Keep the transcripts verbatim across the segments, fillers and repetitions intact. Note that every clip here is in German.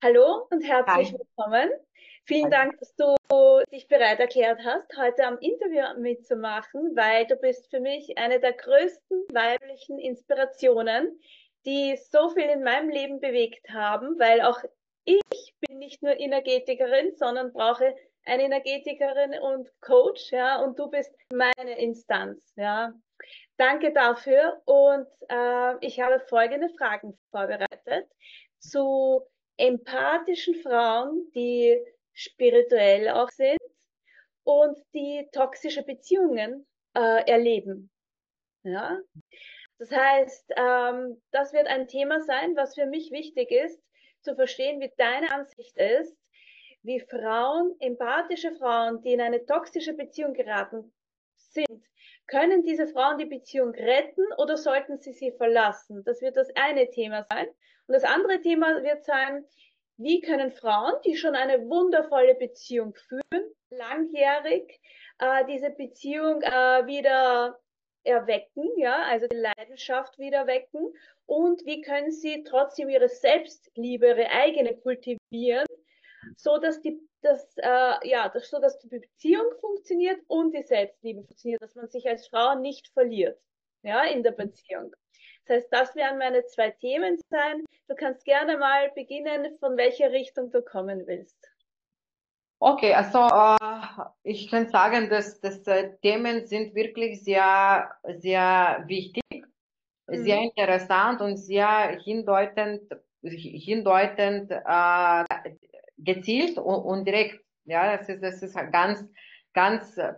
Hallo und herzlich Hi. willkommen. Vielen Hi. Dank, dass du dich bereit erklärt hast, heute am Interview mitzumachen, weil du bist für mich eine der größten weiblichen Inspirationen, die so viel in meinem Leben bewegt haben, weil auch ich bin nicht nur Energetikerin, sondern brauche eine Energetikerin und Coach, ja, und du bist meine Instanz, ja. Danke dafür und äh, ich habe folgende Fragen vorbereitet zu empathischen Frauen, die spirituell auch sind und die toxische Beziehungen äh, erleben. Ja? Das heißt, ähm, das wird ein Thema sein, was für mich wichtig ist, zu verstehen, wie deine Ansicht ist, wie Frauen, empathische Frauen, die in eine toxische Beziehung geraten sind, können diese Frauen die Beziehung retten oder sollten sie sie verlassen? Das wird das eine Thema sein. Und das andere Thema wird sein, wie können Frauen, die schon eine wundervolle Beziehung führen, langjährig, äh, diese Beziehung äh, wieder erwecken, ja, also die Leidenschaft wieder wecken und wie können sie trotzdem ihre Selbstliebe, ihre eigene kultivieren, so dass die das, äh, ja, das, so dass die Beziehung funktioniert und die Selbstliebe funktioniert, dass man sich als Frau nicht verliert, ja, in der Beziehung. Das heißt, das werden meine zwei Themen sein. Du kannst gerne mal beginnen, von welcher Richtung du kommen willst. Okay, also äh, ich kann sagen, dass, dass äh, Themen sind wirklich sehr, sehr wichtig, sehr Mhm. interessant und sehr hindeutend, hindeutend äh, gezielt und, und direkt. Ja, das ist, das ist ganz, ganz äh,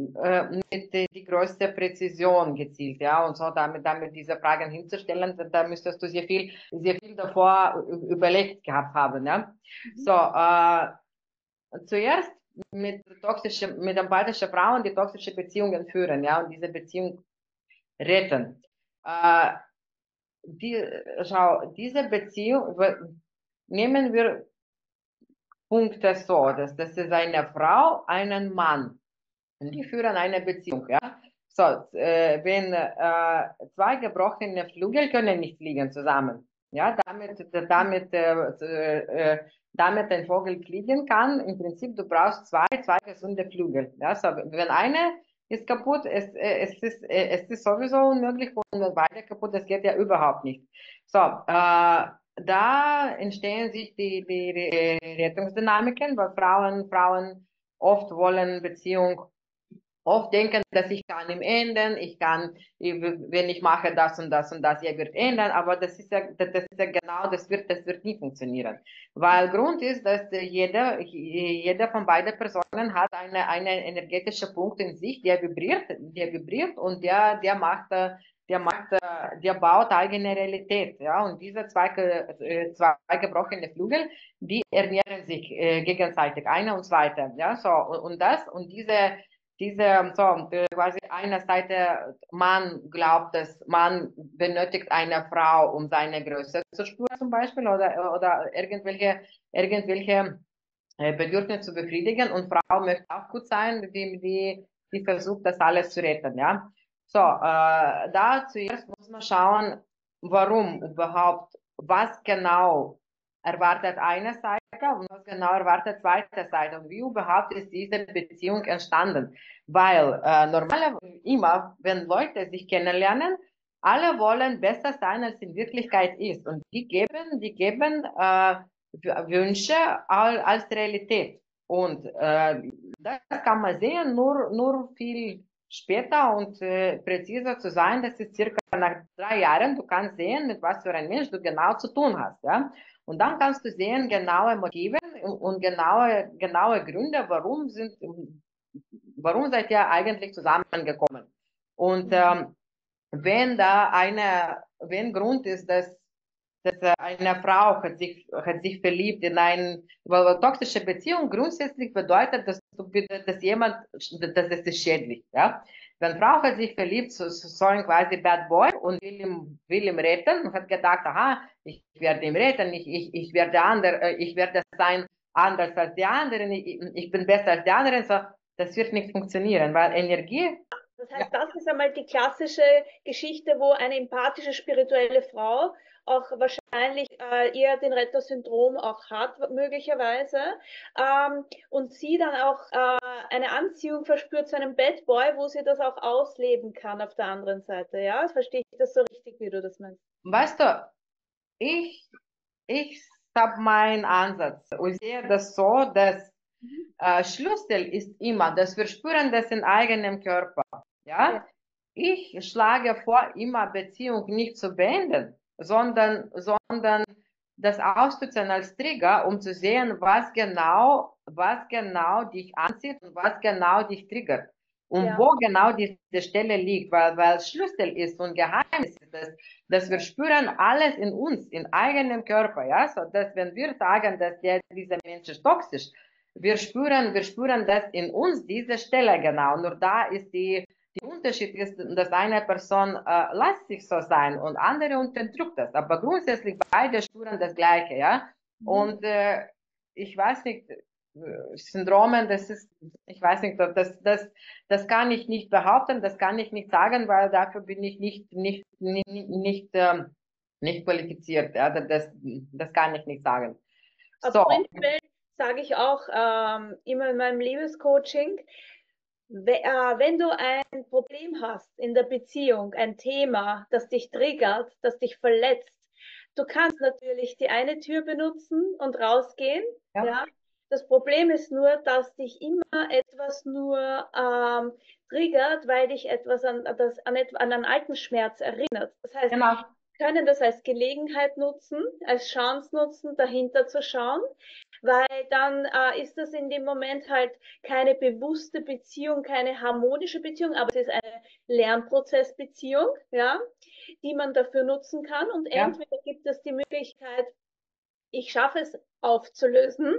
mit die, die größte Präzision gezielt, ja, und so damit, damit diese Fragen hinzustellen, da da müsstest du sehr viel, sehr viel davor überlegt gehabt haben, ja. Mhm. So, äh, zuerst mit toxischen, mit empathischen Frauen, die toxische Beziehungen führen, ja, und diese Beziehung retten. Äh, die, schau, diese Beziehung, nehmen wir Punkte so, dass das ist eine Frau, einen Mann, und die führen eine Beziehung, ja. So, äh, wenn äh, zwei gebrochene Flügel können nicht fliegen zusammen, ja, damit, damit, äh, äh, damit ein Vogel fliegen kann, im Prinzip, du brauchst zwei, zwei gesunde Flügel, ja, so, wenn eine ist kaputt, es, äh, es, ist, äh, es ist sowieso unmöglich, und wenn beide kaputt, das geht ja überhaupt nicht. So, äh, da entstehen sich die, die, die Rettungsdynamiken, weil Frauen, Frauen oft wollen Beziehung, oft denken, dass ich kann ihm ändern, ich kann, wenn ich mache das und das und das, er wird ändern, aber das ist ja, das ist ja genau, das wird, das wird nie funktionieren. Weil Grund ist, dass jeder, jeder von beiden Personen hat eine, eine energetische Punkt in sich, der vibriert, der vibriert und der, der macht, der macht, der baut eigene Realität, ja, und diese zwei, äh, zwei gebrochene Flügel, die ernähren sich äh, gegenseitig, einer und zweiter, ja, so, und, und das, und diese, diese, so, äh, quasi einer Seite, man glaubt, dass man benötigt eine Frau, um seine Größe zu spüren, zum Beispiel, oder, oder irgendwelche, irgendwelche äh, Bedürfnisse zu befriedigen, und Frau möchte auch gut sein, die, die, die versucht, das alles zu retten, ja. So, äh, da zuerst muss man schauen, warum überhaupt, was genau erwartet eine Seite und was genau erwartet zweite Seite und wie überhaupt ist diese Beziehung entstanden. Weil äh, normalerweise immer, wenn Leute sich kennenlernen, alle wollen besser sein, als in Wirklichkeit ist. Und die geben, die geben äh, Wünsche als Realität. Und äh, das kann man sehen, nur, nur viel später und äh, präziser zu sein, das ist circa nach drei Jahren, du kannst sehen, mit was für ein Mensch du genau zu tun hast. Ja? Und dann kannst du sehen, genaue Motive und, und genaue, genaue Gründe, warum sind, warum seid ihr eigentlich zusammengekommen. Und Mhm. ähm, wenn da eine, wenn Grund ist, dass dass äh, eine Frau hat sich, hat sich verliebt in einen, weil toxische Beziehung grundsätzlich bedeutet, dass, du, dass jemand, dass es ist schädlich, ja. Wenn Frau hat sich verliebt, so, so ein quasi Bad Boy und will ihn, will ihn retten und hat gedacht, aha, ich werde ihn retten, ich, ich, ich werde andere, ich werde sein anders als die anderen, ich, ich bin besser als die anderen, so, das wird nicht funktionieren, weil Energie, Das ja, heißt, das ist einmal die klassische Geschichte, wo eine empathische spirituelle Frau auch wahrscheinlich äh, eher den Retter-Syndrom auch hat, möglicherweise, ähm, und sie dann auch äh, eine Anziehung verspürt zu einem Bad Boy, wo sie das auch ausleben kann auf der anderen Seite. Ja, verstehe ich das so richtig, wie du das meinst? Weißt du, ich, ich habe meinen Ansatz und sehe das so, dass Mhm. äh, Schlüssel ist immer, dass wir spüren das in eigenem Körper. Ja, Ja? Ich schlage vor, immer Beziehung nicht zu beenden, sondern, sondern das auszunutzen als Trigger, um zu sehen, was genau, was genau dich anzieht und was genau dich triggert. Und ja, wo genau diese Stelle liegt, weil, weil Schlüssel ist und Geheimnis ist, dass, dass wir spüren alles in uns, in eigenem Körper, ja, so dass wenn wir sagen, dass der, dieser Mensch ist toxisch, wir spüren, wir spüren das in uns, diese Stelle genau. Nur da ist die, der Unterschied ist, dass eine Person äh, lässt sich so sein und andere unterdrückt das. Aber grundsätzlich beide spüren das Gleiche, ja. mhm. Und äh, ich weiß nicht, äh, Syndromen, das ist, ich weiß nicht, das, das, das kann ich nicht behaupten, das kann ich nicht sagen, weil dafür bin ich nicht, nicht, nicht, nicht, ähm, nicht qualifiziert. Ja, das, das kann ich nicht sagen. Aber So, prinzipiell sage ich auch ähm, immer in meinem Liebescoaching, we- äh, wenn du ein Problem hast in der Beziehung, ein Thema, das dich triggert, das dich verletzt, du kannst natürlich die eine Tür benutzen und rausgehen, ja, ja. Das Problem ist nur, dass dich immer etwas nur ähm, triggert, weil dich etwas an, das, an, et- an einen alten Schmerz erinnert. Das heißt, genau, können das als Gelegenheit nutzen, als Chance nutzen, dahinter zu schauen, weil dann äh, ist das in dem Moment halt keine bewusste Beziehung, keine harmonische Beziehung, aber es ist eine Lernprozessbeziehung, ja, die man dafür nutzen kann. Und ja, entweder gibt es die Möglichkeit, ich schaffe es aufzulösen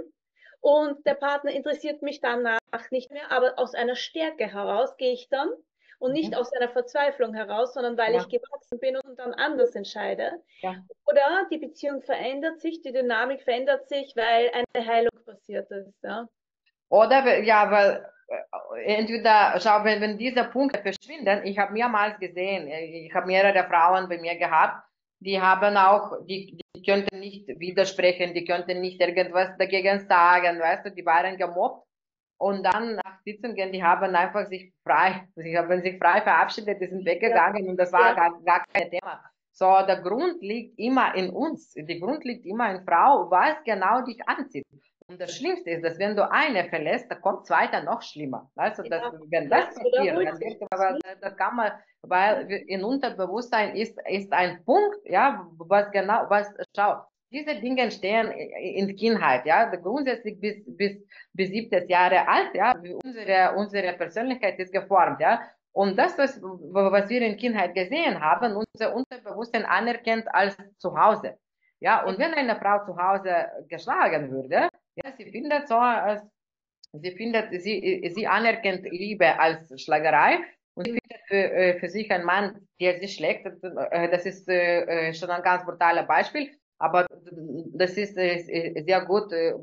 und der Partner interessiert mich danach nicht mehr, aber aus einer Stärke heraus gehe ich dann und nicht mhm, aus einer Verzweiflung heraus, sondern weil ich ja, gewachsen bin und dann anders entscheide. ja. Oder die Beziehung verändert sich, die Dynamik verändert sich, weil eine Heilung passiert ist. Ja, Oder, we- ja, weil äh, entweder, schau, wenn, wenn diese Punkte verschwinden, ich habe mehrmals gesehen, äh, ich habe mehrere Frauen bei mir gehabt, die haben auch, die, die könnten nicht widersprechen, die könnten nicht irgendwas dagegen sagen, weißt du, die waren gemobbt und dann nach Sitzungen, die haben einfach sich frei, sie haben sich frei verabschiedet, die sind ja, weggegangen und das war ja, gar, gar kein Thema. So, der Grund liegt immer in uns, der Grund liegt immer in Frau, was genau dich anzieht. Und das Schlimmste ist, dass wenn du eine verlässt, da kommt zweiter noch schlimmer. Also, dass, ja, wenn ja, das es passiert, wiederholt dann sich. wird aber, das kann man, weil wir- in Unterbewusstsein ist, ist ein Punkt, ja, was genau, was, schau, diese Dinge entstehen in Kindheit, ja, grundsätzlich bis, bis, bis siebzehn Jahre alt, ja, unsere, unsere Persönlichkeit ist geformt, ja. Und das, was, was wir in Kindheit gesehen haben, unser Unterbewusstsein anerkennt als Zuhause. Ja, Ja, und wenn eine Frau zu Hause geschlagen würde, ja, sie findet so, als, sie findet, sie, sie anerkennt Liebe als Schlagerei und sie findet für, äh, für sich einen Mann, der sie schlägt. Äh, Das ist äh, äh, schon ein ganz brutales Beispiel, aber das ist äh, sehr gut äh,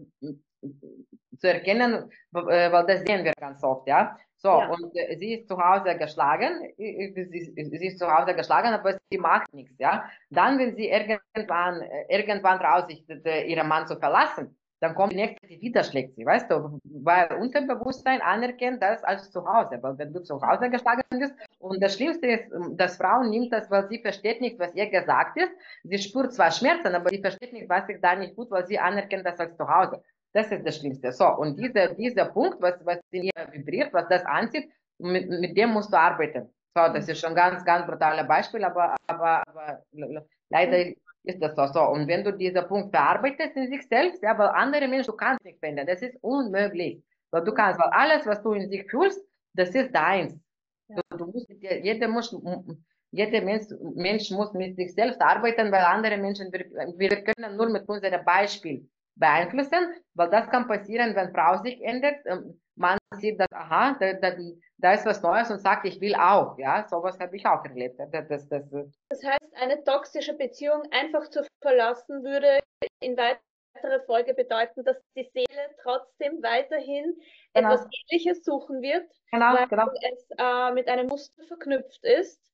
zu erkennen, äh, weil das sehen wir ganz oft, ja. So, ja, und äh, sie ist zu Hause geschlagen, äh, sie, sie ist zu Hause geschlagen, aber sie macht nichts, ja. Dann, wenn sie irgendwann, äh, irgendwann draufsichtet, äh, ihren Mann zu verlassen, dann kommt die nächste, die wieder schlägt sie, weißt du, weil Unterbewusstsein anerkennt das als zu Hause, weil wenn du zu Hause geschlagen bist und das Schlimmste ist, dass Frauen nimmt das, weil sie versteht nicht, was ihr gesagt ist, sie spürt zwar Schmerzen, aber sie versteht nicht, was sich da nicht tut, weil sie anerkennt das als zu Hause. Das ist das Schlimmste. So, und dieser, dieser Punkt, was, was in ihr vibriert, was das anzieht, mit, mit dem musst du arbeiten. So, das ist schon ganz, ganz brutales Beispiel, aber, aber, aber leider ist das so. So, und wenn du diesen Punkt verarbeitest in sich selbst, ja, weil andere Menschen, du kannst nicht finden, das ist unmöglich. Weil du kannst, weil alles, was du in sich fühlst, das ist deins. ja. Du musst, jeder muss, jeder Mensch, Mensch muss mit sich selbst arbeiten, weil andere Menschen, wir, wir können nur mit unserem Beispiel beeinflussen, weil das kann passieren, wenn Frau sich ändert. Man sieht, dass, aha, da, da, da ist was Neues und sagt, ich will auch. Ja, sowas habe ich auch erlebt. Das, das, das, Das heißt, eine toxische Beziehung einfach zu verlassen würde in weiterer Folge bedeuten, dass die Seele trotzdem weiterhin etwas genau, Ähnliches suchen wird, weil genau, genau. es äh, mit einem Muster verknüpft ist.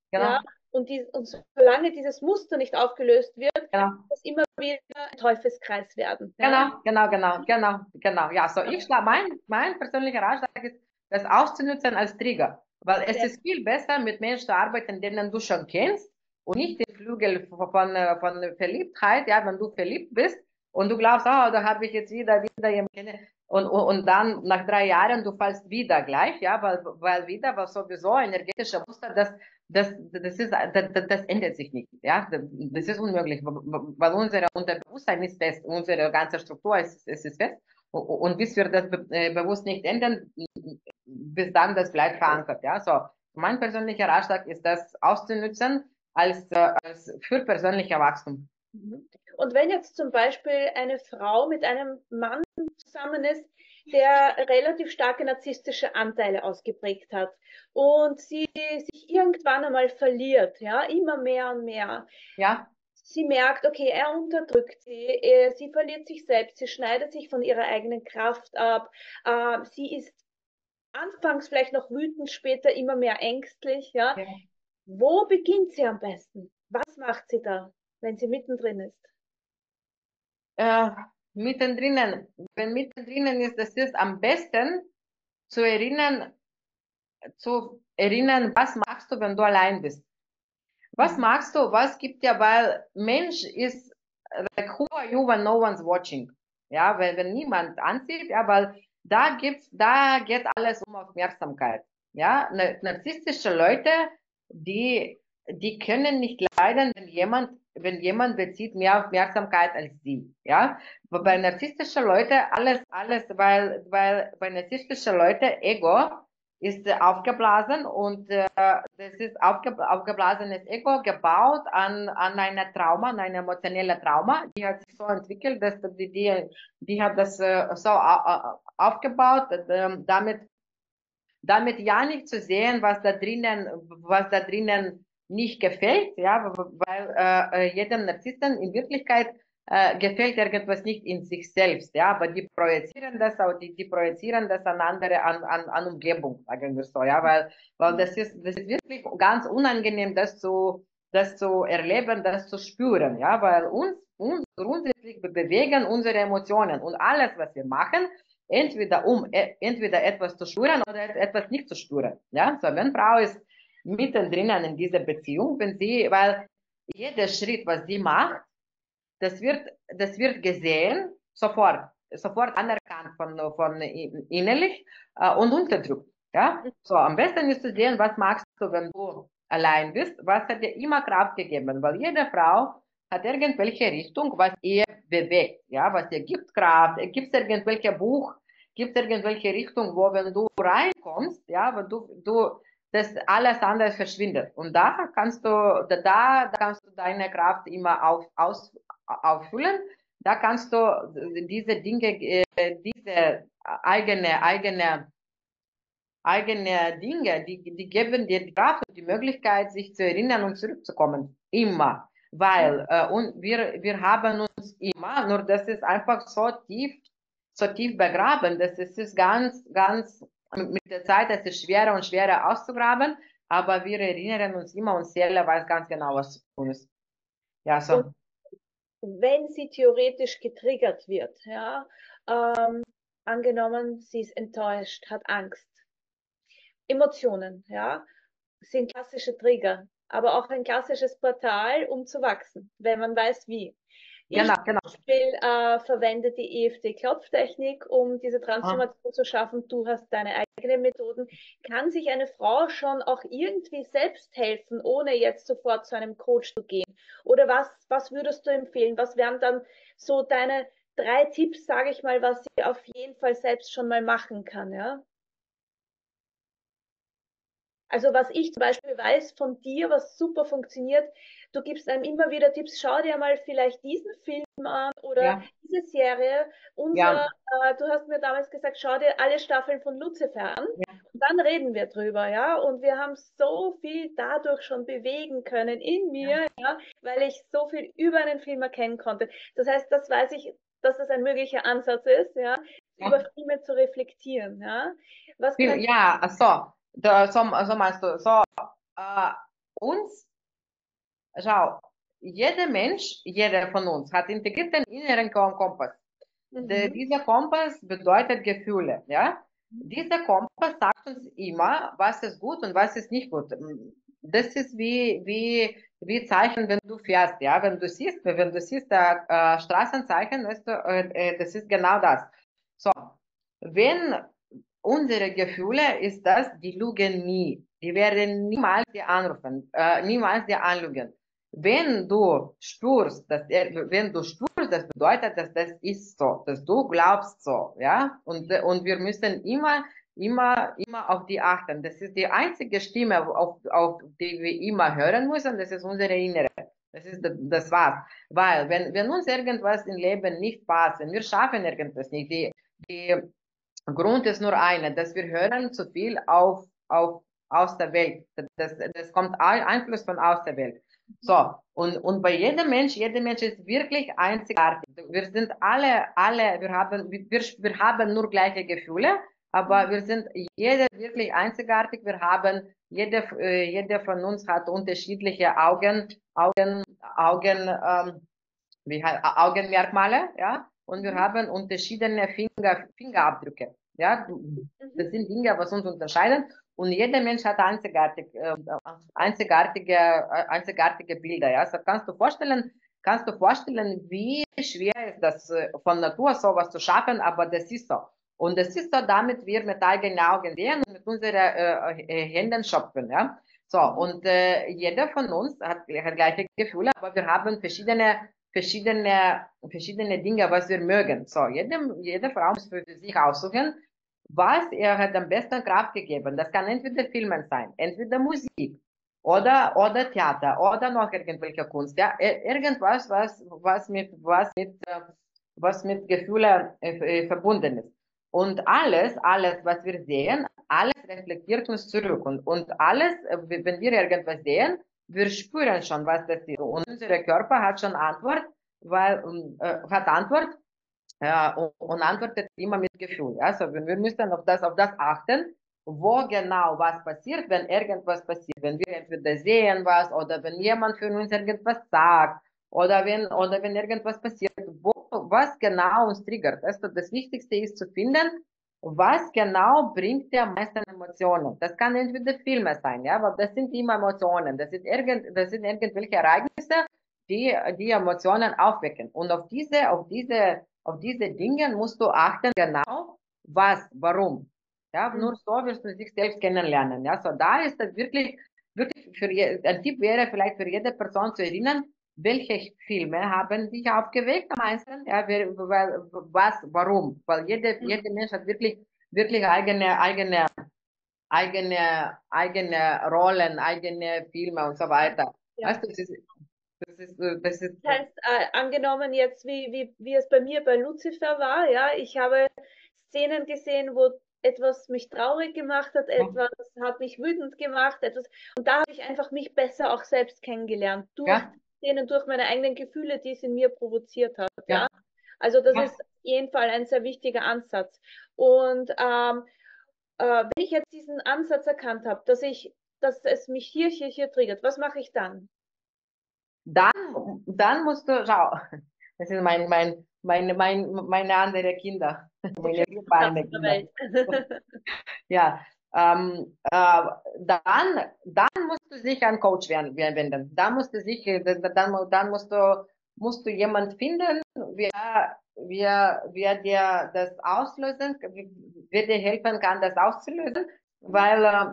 Ja, genau, und, die, und solange dieses Muster nicht aufgelöst wird, genau. wird es immer wieder ein Teufelskreis werden. Ja? Genau, genau, genau, genau, genau. Ja, so ich Genau. schlage, mein, mein persönlicher Ratschlag ist, das auszunutzen als Trigger. Weil es Sehr ist viel besser, mit Menschen zu arbeiten, denen du schon kennst und nicht den Flügel von, von, äh, von Verliebtheit, ja, wenn du verliebt bist und du glaubst, oh, da habe ich jetzt wieder, wieder jemanden kennen. Und, und, und dann nach drei Jahren, du fallst wieder gleich, ja, weil, weil wieder, weil sowieso energetische Muster, das das, das, ist, das, das ändert sich nicht. Ja? Das ist unmöglich, weil unser Unterbewusstsein ist fest, unsere ganze Struktur ist, ist, ist fest. Und bis wir das be äh, bewusst nicht ändern, bis dann das bleibt verankert. Ja? So, mein persönlicher Ratschlag ist, das auszunutzen als, äh, als für persönlicher Wachstum. Mhm. Und wenn jetzt zum Beispiel eine Frau mit einem Mann zusammen ist, der relativ starke narzisstische Anteile ausgeprägt hat und sie sich irgendwann einmal verliert, ja, immer mehr und mehr. Ja, Sie merkt, okay, er unterdrückt sie, äh, sie verliert sich selbst, sie schneidet sich von ihrer eigenen Kraft ab, äh, sie ist anfangs vielleicht noch wütend, später immer mehr ängstlich, ja. ja. Wo beginnt sie am besten? Was macht sie da, wenn sie mittendrin ist? Äh, mittendrin, wenn mittendrin ist, das ist am besten zu erinnern, zu erinnern, was machst du, wenn du allein bist. Was Mhm. magst du? Was gibt dir? Weil Mensch ist like who are you when no one's watching? Ja, wenn, wenn niemand ansieht, ja, weil da gibt's, da geht alles um Aufmerksamkeit. Ja, narzisstische Leute, die, die können nicht leiden, wenn jemand, wenn jemand bezieht mehr Aufmerksamkeit als sie. Ja, aber bei narzisstischen Leute alles, alles, weil, weil bei narzisstischen Leute Ego ist äh, aufgeblasen und äh, das ist aufge aufgeblasenes Ego gebaut an, an eine Trauma, an eine emotionelle Trauma. Die hat sich so entwickelt, dass die, die, die hat das äh, so aufgebaut, äh, damit, damit ja nicht zu sehen, was da drinnen, was da drinnen nicht gefällt, ja, weil äh, jedem Narzissten in Wirklichkeit äh, gefällt irgendwas nicht in sich selbst, ja, aber die projizieren das, auch die, die projizieren das an andere, an, an, an Umgebung, sagen wir so, ja, weil, weil das ist, das ist wirklich ganz unangenehm, das zu, das zu erleben, das zu spüren, ja, weil uns, uns grundsätzlich bewegen unsere Emotionen und alles, was wir machen, entweder um entweder etwas zu spüren oder etwas nicht zu spüren, ja, so, wenn Frau ist mittendrin in dieser Beziehung, wenn sie, weil jeder Schritt, was sie macht, das wird, das wird gesehen, sofort, sofort anerkannt von, von innerlich äh, und unterdrückt. Ja? So, am besten ist zu sehen, was machst du, wenn du allein bist, was hat dir immer Kraft gegeben, weil jede Frau hat irgendwelche Richtung, was ihr bewegt, ja, was ihr gibt Kraft, gibt es irgendwelche Buch, gibt es irgendwelche Richtung, wo wenn du reinkommst, ja, wenn du, du das alles andere verschwindet. Und da kannst du, da, da kannst du deine Kraft immer auf, aus, auffüllen. Da kannst du diese Dinge, äh, diese eigene, eigene, eigene Dinge, die, die geben dir die Kraft und die Möglichkeit, sich zu erinnern und zurückzukommen. Immer. Weil äh, und wir, wir haben uns immer, nur das ist einfach so tief, so tief begraben. Das ist, ist ganz, ganz, mit der Zeit, das ist schwerer und schwerer auszugraben, aber wir erinnern uns immer und Seele weiß ganz genau, was zu tun ist. Ja, Und so. wenn sie theoretisch getriggert wird, ja, ähm, angenommen, sie ist enttäuscht, hat Angst, Emotionen, ja, sind klassische Trigger, aber auch ein klassisches Portal, um zu wachsen, wenn man weiß wie. Ich Genau, genau. zum Beispiel äh, verwende die E F T-Klopftechnik, um diese Ah. Transformation zu schaffen. Du hast deine eigenen Methoden. Kann sich eine Frau schon auch irgendwie selbst helfen, ohne jetzt sofort zu einem Coach zu gehen? Oder was, was würdest du empfehlen? Was wären dann so deine drei Tipps, sage ich mal, was sie auf jeden Fall selbst schon mal machen kann, ja? Also was ich zum Beispiel weiß von dir, was super funktioniert, du gibst einem immer wieder Tipps, schau dir mal vielleicht diesen Film an oder Ja, diese Serie. Unser, ja, äh, du hast mir damals gesagt, schau dir alle Staffeln von Lucifer an ja, und dann reden wir drüber, ja. Und wir haben so viel dadurch schon bewegen können in ja. mir, ja, weil ich so viel über einen Film erkennen konnte. Das heißt, das weiß ich, dass das ein möglicher Ansatz ist, ja, über Ja, Filme zu reflektieren, ja. Was Viel- könnte ja, ach so, da, so, so meinst du, so, äh, uns, schau, jeder Mensch, jeder von uns hat integrierten inneren Kompass. Der, Mhm. dieser Kompass bedeutet Gefühle, ja. Dieser Kompass sagt uns immer, was ist gut und was ist nicht gut. Das ist wie, wie, wie Zeichen, wenn du fährst, ja. Wenn du siehst, wenn du siehst, äh, äh, Straßenzeichen, weißt du, äh, das ist genau das. So, wenn unsere Gefühle ist das, die lügen nie. Die werden niemals dir anrufen, äh, niemals dir anlügen. Wenn du spürst, dass er, wenn du spürst, das bedeutet, dass das ist so, dass du glaubst so, ja. Und, und wir müssen immer, immer, immer auf die achten. Das ist die einzige Stimme, auf, auf die wir immer hören müssen. Das ist unsere innere. Das ist, das war's. Weil, wenn, wenn uns irgendwas im Leben nicht passt, wenn wir schaffen irgendwas nicht, die, die Grund ist nur einer, dass wir hören zu viel auf, auf, aus der Welt. Das, das kommt Einfluss von aus der Welt. So, und, und bei jedem Mensch, jeder Mensch ist wirklich einzigartig. Wir sind alle, alle, wir haben, wir, wir haben nur gleiche Gefühle, aber wir sind jeder wirklich einzigartig. Wir haben, jeder, äh, jeder von uns hat unterschiedliche Augen, Augen, Augen, ähm, wie heißt, Augenmerkmale, ja, und wir Mhm. haben unterschiedliche Finger, Fingerabdrücke, ja, das Mhm. sind Dinge, was uns unterscheiden, und jeder Mensch hat einzigartig, äh, einzigartige, äh, einzigartige Bilder, ja, so kannst du vorstellen, kannst du vorstellen, wie schwer ist das äh, von Natur sowas zu schaffen, aber das ist so. Und das ist so, damit wir mit eigenen Augen sehen und mit unseren äh, äh, Händen schöpfen, ja. So, Mhm. und äh, jeder von uns hat, hat gleiche Gefühle, aber wir haben verschiedene verschiedene, verschiedene Dinge, was wir mögen. So, jede, jede Frau muss für sich aussuchen, was ihr hat am besten Kraft gegeben. Das kann entweder Filmen sein, entweder Musik oder, oder Theater oder noch irgendwelche Kunst. Ja, irgendwas, was, was mit, was mit, was mit Gefühlen äh, verbunden ist. Und alles, alles, was wir sehen, alles reflektiert uns zurück. Und, und alles, wenn wir irgendwas sehen, wir spüren schon, was das ist. Und unser Körper hat schon Antwort, weil, äh, hat Antwort, äh, und, und antwortet immer mit Gefühl. Also wir müssen auf das, auf das achten, wo genau was passiert, wenn irgendwas passiert. Wenn wir entweder sehen was oder wenn jemand für uns irgendwas sagt oder wenn, oder wenn irgendwas passiert, wo, was genau uns triggert. Also das Wichtigste ist zu finden, was genau bringt dir am meisten Emotionen. Das kann entweder Filme sein, ja, weil das sind immer Emotionen. Das sind, irgend, das sind irgendwelche Ereignisse, die, die Emotionen aufwecken. Und auf diese, auf diese, auf diese Dinge musst du achten, genau, was, warum. Ja, Mhm. nur so wirst du dich selbst kennenlernen. Ja, so da ist das wirklich, wirklich für je, ein Tipp wäre vielleicht für jede Person zu erinnern, welche Filme haben dich aufgeweckt am meisten, ja, wer, was, warum, weil jeder, Mhm. jeder Mensch hat wirklich, wirklich eigene, eigene, eigene, eigene Rollen, eigene Filme und so weiter. Ja. Weißt du, das ist, das ist, das ist, Das heißt, äh, angenommen jetzt, wie, wie, wie es bei mir bei Lucifer war, ja, ich habe Szenen gesehen, wo etwas mich traurig gemacht hat, etwas hat mich wütend gemacht, etwas, und da habe ich einfach mich besser auch selbst kennengelernt, durch ja, Szenen, durch meine eigenen Gefühle, die es in mir provoziert hat, ja. ja, Also das ja. ist auf jeden Fall ein sehr wichtiger Ansatz. Und ähm, äh, wenn ich jetzt diesen Ansatz erkannt habe, dass ich, dass es mich hier, hier, hier triggert, was mache ich dann? Dann, dann musst du, schau, das ist mein, mein, meine, mein, meine andere Kinder, Die meine schönsten Satz liebe der Kinder. Welt. Ja, ähm, äh, dann, dann musst du dich an Coach werden, wenden. Dann musst du sich, äh, dann, dann musst du, musst du jemand finden, wer, wer, wer dir das auslösen, wer dir helfen kann, das auszulösen, weil äh,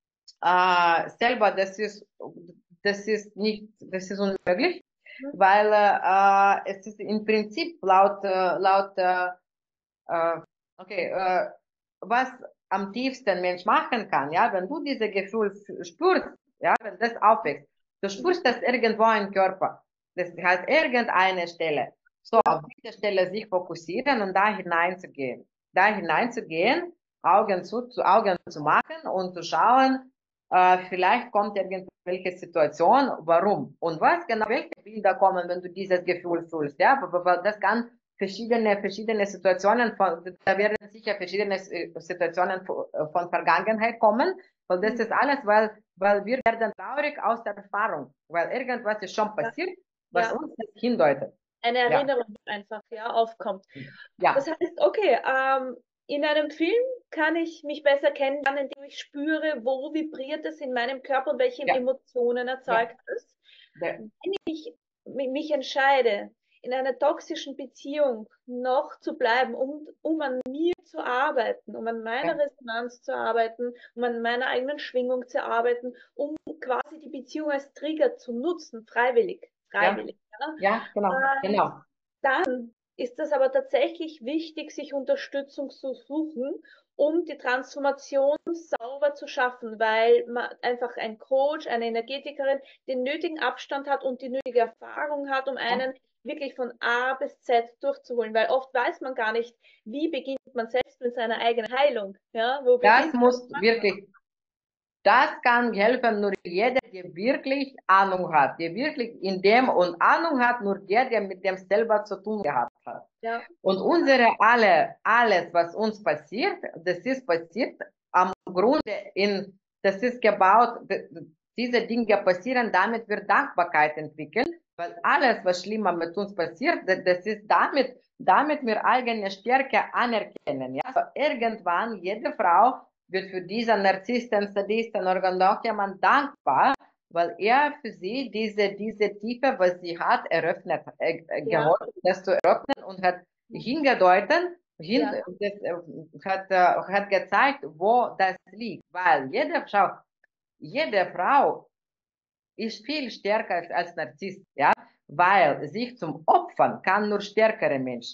äh, selber, das ist, das ist nicht, das ist unmöglich, weil äh, es ist im Prinzip laut, äh, laut, äh, äh, okay, äh, was am tiefsten Mensch machen kann, ja, wenn du dieses Gefühl spürst, ja, wenn das aufwächst, du spürst das irgendwo im Körper, das heißt irgendeine Stelle, so Ja. auf diese Stelle sich fokussieren und da hineinzugehen, da hineinzugehen, Augen zu, zu Augen zu machen und zu schauen, äh, vielleicht kommt irgendwelche Situation, warum und was genau, welche Bilder kommen, wenn du dieses Gefühl fühlst, ja, das kann verschiedene, verschiedene Situationen von, da werden sicher verschiedene Situationen von Vergangenheit kommen, weil das ist alles, weil weil wir werden traurig aus der Erfahrung, weil irgendwas ist schon Ja, passiert, was ja. uns das hindeutet. Eine Ja, Erinnerung einfach, ja, aufkommt. Das ja, heißt, okay, ähm, in einem Film kann ich mich besser kennenlernen, indem ich spüre, wo vibriert es in meinem Körper und welche ja, Emotionen ja. erzeugt es. Der, Wenn ich mi- mich entscheide, in einer toxischen Beziehung noch zu bleiben, um, um an mir zu arbeiten, um an meiner ja, Resonanz zu arbeiten, um an meiner eigenen Schwingung zu arbeiten, um quasi die Beziehung als Trigger zu nutzen, freiwillig, ja, freiwillig, ja, ja, genau, ähm, genau. dann ist es aber tatsächlich wichtig, sich Unterstützung zu suchen, um die Transformation sauber zu schaffen, weil man einfach ein Coach, eine Energetikerin den nötigen Abstand hat und die nötige Erfahrung hat, um Ja. einen wirklich von A bis Z durchzuholen, weil oft weiß man gar nicht, wie beginnt man selbst mit seiner eigenen Heilung, ja, wo Das beginnt muss man? wirklich, das kann helfen nur jeder, der wirklich Ahnung hat, der wirklich in dem und Ahnung hat, nur der, der mit dem selber zu tun gehabt hat. Ja, Und unsere alle, alles, was uns passiert, das ist passiert am Grunde in, das ist gebaut, diese Dinge passieren, damit wir Dankbarkeit entwickeln, weil alles, was schlimmer mit uns passiert, das ist damit, damit wir eigene Stärke anerkennen. Ja? Also irgendwann, jede Frau wird für diesen Narzissten, Sadisten oder auch jemand dankbar, weil er für sie diese, diese Tiefe, was sie hat, eröffnet, äh, ja, geholfen, das zu eröffnen und hat hingedeutet, hin, ja, das, äh, hat, äh, hat gezeigt, wo das liegt. Weil jede Frau, jede Frau ist viel stärker als, als Narzisst, ja, weil sich zum Opfern kann nur stärkere Mensch.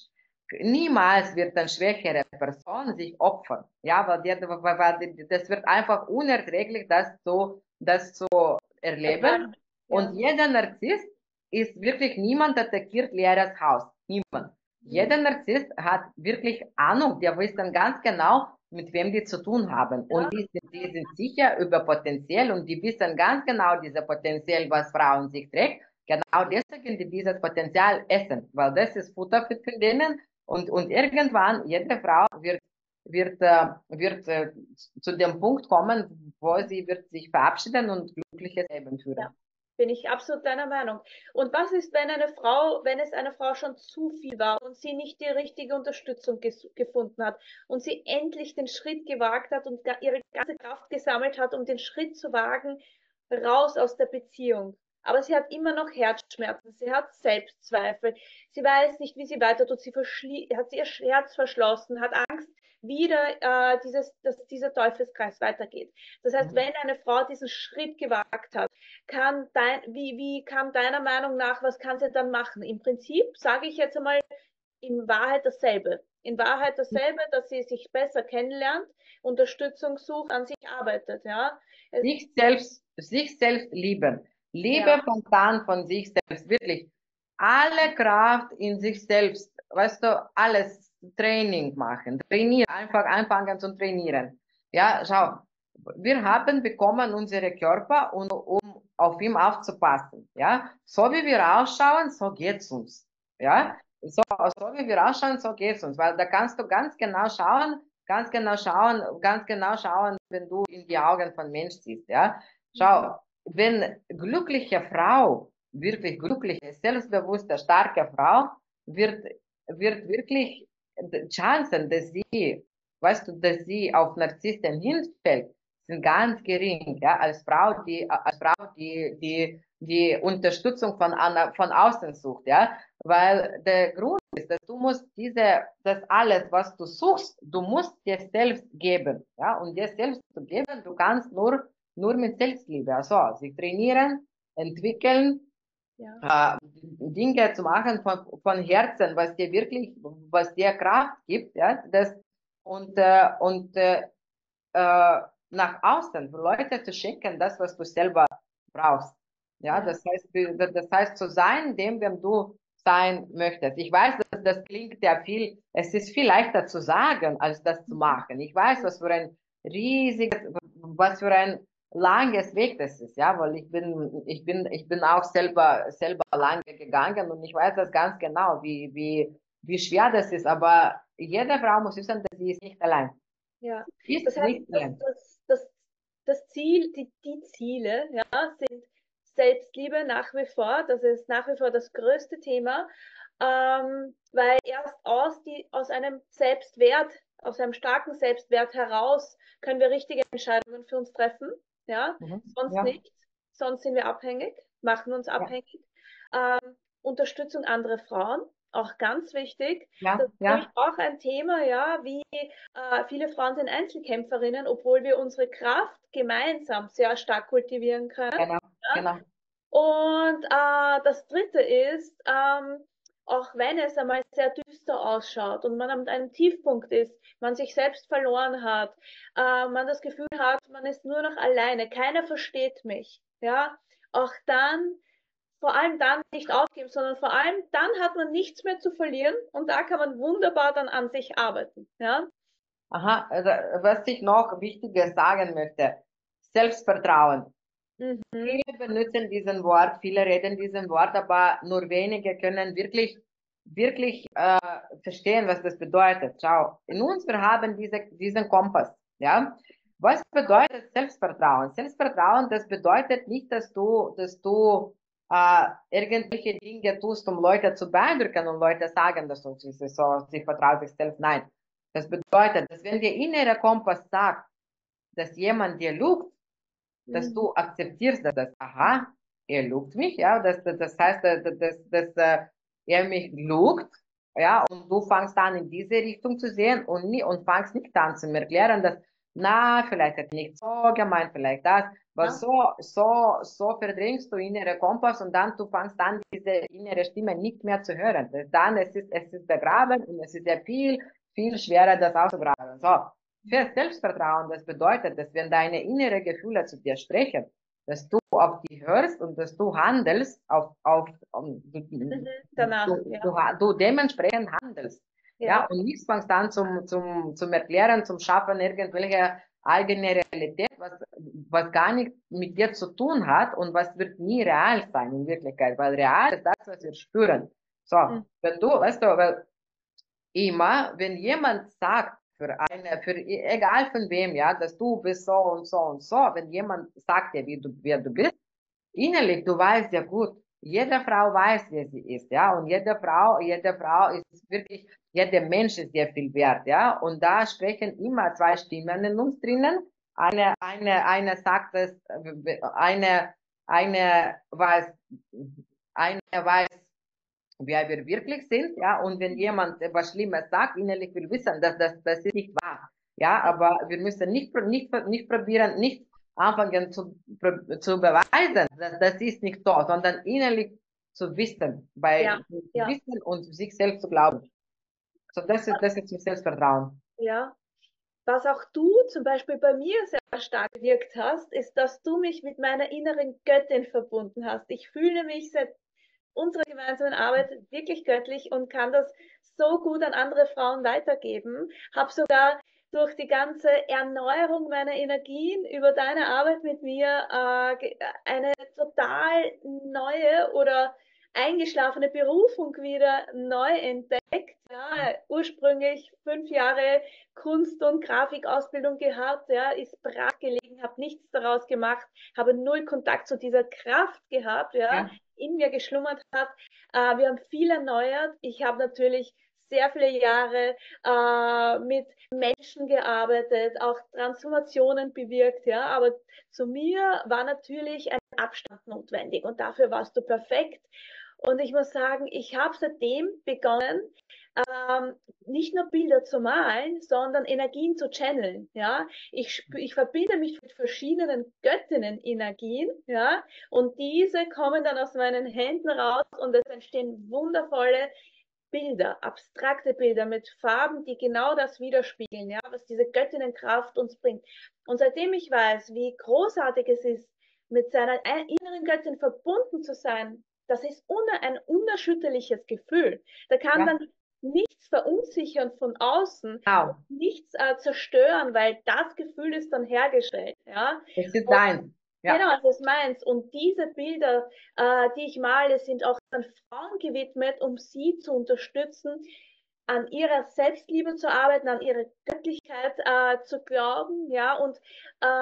Niemals wird eine schwächere Person sich opfern, ja, weil, die, weil das wird einfach unerträglich, das zu, das zu erleben. ertragen. Und Ja, jeder Narzisst ist wirklich, niemand attackiert leeres Haus, niemand. mhm. Jeder Narzisst hat wirklich Ahnung, der weiß dann ganz genau, mit wem die zu tun haben. Ja, Und die sind, die sind sicher über Potenzial und die wissen ganz genau diese Potenzial, was Frauen sich trägt. Genau deswegen die dieses Potenzial essen, weil das ist Futter für denen und, und irgendwann jede Frau wird, wird, äh, wird äh, zu dem Punkt kommen, wo sie wird sich verabschieden und glückliches Leben ja, führen. bin ich absolut deiner Meinung. Und was ist, wenn eine Frau, wenn es einer Frau schon zu viel war und sie nicht die richtige Unterstützung ges- gefunden hat und sie endlich den Schritt gewagt hat und ga- ihre ganze Kraft gesammelt hat, um den Schritt zu wagen, raus aus der Beziehung. Aber sie hat immer noch Herzschmerzen, sie hat Selbstzweifel, sie weiß nicht, wie sie weiter tut, sie verschlie- hat sie ihr Herz verschlossen, hat Angst, wieder äh, dieses, dass dieser Teufelskreis weitergeht. Das heißt, wenn eine Frau diesen Schritt gewagt hat, kann dein, wie, wie kann deiner Meinung nach, was kann sie dann machen? Im Prinzip sage ich jetzt einmal in Wahrheit dasselbe. In Wahrheit dasselbe, dass sie sich besser kennenlernt, Unterstützung sucht, an sich arbeitet, ja. Es, Sich selbst, sich selbst lieben. Liebe ja, spontan von sich selbst, wirklich. Alle Kraft in sich selbst, weißt du, alles Training machen, trainieren, einfach anfangen zu trainieren. Ja, schau, wir haben bekommen unsere Körper, und, um auf ihn aufzupassen. Ja, so wie wir ausschauen, so geht's uns. Ja, ja, so, so wie wir ausschauen, so geht's uns, weil da kannst du ganz genau schauen, ganz genau schauen, ganz genau schauen, wenn du in die Augen von Mensch siehst, ja. mhm. Schau, wenn glückliche Frau, wirklich glückliche, selbstbewusste, starke Frau, wird, wird wirklich Chancen, dass sie, weißt du, dass sie auf Narzissten hinfällt, sind ganz gering, ja, als Frau, die, als Frau, die, die, die Unterstützung von, von außen sucht, ja, weil der Grund ist, dass du musst diese, das alles, was du suchst, du musst dir selbst geben, ja, und dir selbst zu geben, du kannst nur, nur mit Selbstliebe, also sich trainieren, entwickeln, Ja, äh, Dinge zu machen von, von Herzen, was dir wirklich, was dir Kraft gibt, ja, das, und, äh, und, äh, äh, nach außen, für Leute zu schenken, das, was du selber brauchst. Ja, ja, das heißt, das heißt zu sein, dem, wem du sein möchtest. Ich weiß, dass das klingt ja viel, es ist viel leichter zu sagen, als das zu mhm. machen. Ich weiß, was für ein riesiges, was für ein langes Weg das ist, ja, weil ich bin, ich bin, ich bin auch selber, selber lange gegangen und ich weiß das ganz genau, wie, wie, wie schwer das ist, aber jede Frau muss wissen, dass sie ist nicht allein. ja. Sie Das ist heißt, nicht das, allein. das, das das Ziel, die, die Ziele, ja, sind Selbstliebe nach wie vor. Das ist nach wie vor das größte Thema, ähm, weil erst aus, die, aus einem Selbstwert, aus einem starken Selbstwert heraus können wir richtige Entscheidungen für uns treffen. Ja, Mhm. sonst Ja, nicht. Sonst sind wir abhängig, machen uns ja, abhängig. Ähm, Unterstützung anderer Frauen, auch ganz wichtig. Das ja, ist nämlich ja, auch ein Thema, ja, wie äh, viele Frauen sind Einzelkämpferinnen, obwohl wir unsere Kraft gemeinsam sehr stark kultivieren können. genau, Ja? genau. Und äh, das Dritte ist, ähm, auch wenn es einmal sehr düster ausschaut und man an einem Tiefpunkt ist, man sich selbst verloren hat, äh, man das Gefühl hat, man ist nur noch alleine, keiner versteht mich, ja, auch dann, vor allem dann nicht aufgeben, sondern vor allem dann hat man nichts mehr zu verlieren und da kann man wunderbar dann an sich arbeiten, ja. Aha, also, was ich noch Wichtiges sagen möchte, Selbstvertrauen. Mhm. Viele benutzen diesen Wort, viele reden diesen Wort, aber nur wenige können wirklich, wirklich äh, verstehen, was das bedeutet. Schau, in uns, wir haben diese, diesen Kompass, ja. Was bedeutet Selbstvertrauen? Selbstvertrauen, das bedeutet nicht, dass du, dass du äh, irgendwelche Dinge tust, um Leute zu beeindrucken und Leute sagen, dass du sie so, sie vertraut sich selbst. Nein. Das bedeutet, dass wenn der innere Kompass sagt, dass jemand dir lügt, dass Mhm. du akzeptierst, dass das, aha, er lügt mich, ja, das, das, das heißt, dass, dass, dass äh, er mich lügt, ja, und du fangst an in diese Richtung zu sehen und, nie, und fangst nicht an zu mir erklären, dass, na, vielleicht hat er nicht so gemeint, vielleicht das, was Ja, so, so, so verdrängst du innere Kompass und dann du fangst an, diese innere Stimme nicht mehr zu hören. Das, dann, es ist, es ist begraben und es ist ja viel, viel schwerer, das auszugraben. So. Für Selbstvertrauen, das bedeutet, dass wenn deine inneren Gefühle zu dir sprechen, dass du auf die hörst und dass du handelst, auf, auf, um, mhm. du, Danach, du, ja, du, du dementsprechend handelst. Ja, ja, und nichts fängst an zum, zum, zum Erklären, zum Schaffen irgendwelche eigene Realität, was, was gar nichts mit dir zu tun hat und was wird nie real sein in Wirklichkeit, weil real ist das, was wir spüren. So, mhm. wenn du, weißt du, weil immer, wenn jemand sagt, für eine, für egal von wem, ja, dass du bist so und so und so, wenn jemand sagt dir, wie du, wer du bist, innerlich, du weißt ja gut, jede Frau weiß, wer sie ist, ja, und jede Frau, jede Frau ist wirklich, jeder Mensch ist sehr viel wert, ja, und da sprechen immer zwei Stimmen in uns drinnen. Eine, eine, eine sagt es, eine, eine weiß, eine weiß, wer wir wirklich sind, ja, und wenn jemand etwas Schlimmes sagt, innerlich will wissen, dass das, das ist nicht wahr, ja, aber wir müssen nicht, nicht, nicht probieren, nicht anfangen zu, zu beweisen, dass das ist nicht so, sondern innerlich zu wissen, bei Ja, zu ja, wissen und sich selbst zu glauben. So, das ist, das ist zum Selbstvertrauen. ja. Was auch du zum Beispiel bei mir sehr stark gewirkt hast, ist, dass du mich mit meiner inneren Göttin verbunden hast. Ich fühle mich seit unserer gemeinsamen Arbeit wirklich göttlich und kann das so gut an andere Frauen weitergeben. Habe sogar durch die ganze Erneuerung meiner Energien über deine Arbeit mit mir äh, eine total neue oder eingeschlafene Berufung wieder neu entdeckt. Ja, ursprünglich fünf Jahre Kunst- und Grafikausbildung gehabt, ja, ist brach gelegen, habe nichts daraus gemacht, habe null Kontakt zu dieser Kraft gehabt, ja, Ja, in mir geschlummert hat. Äh, wir haben viel erneuert. Ich habe natürlich sehr viele Jahre äh, mit Menschen gearbeitet, auch Transformationen bewirkt, ja, aber zu mir war natürlich ein Abstand notwendig und dafür warst du perfekt. Und ich muss sagen, ich habe seitdem begonnen, ähm, nicht nur Bilder zu malen, sondern Energien zu channeln. Ja, ich, spü- ich verbinde mich mit verschiedenen Göttinnen-Energien. Ja, und diese kommen dann aus meinen Händen raus und es entstehen wundervolle Bilder, abstrakte Bilder mit Farben, die genau das widerspiegeln, ja, was diese Göttinnenkraft uns bringt. Und seitdem ich weiß, wie großartig es ist, mit seiner inneren Göttin verbunden zu sein, das ist ein unerschütterliches Gefühl. Da kann ja, dann nichts verunsichern von außen, genau. nichts äh, zerstören, weil das Gefühl ist dann hergestellt. Ja? Das ist Und deins. Ja, genau, das ist meins. Und diese Bilder, äh, die ich male, sind auch an Frauen gewidmet, um sie zu unterstützen, an ihrer Selbstliebe zu arbeiten, an ihre Göttlichkeit äh, zu glauben, ja, und äh,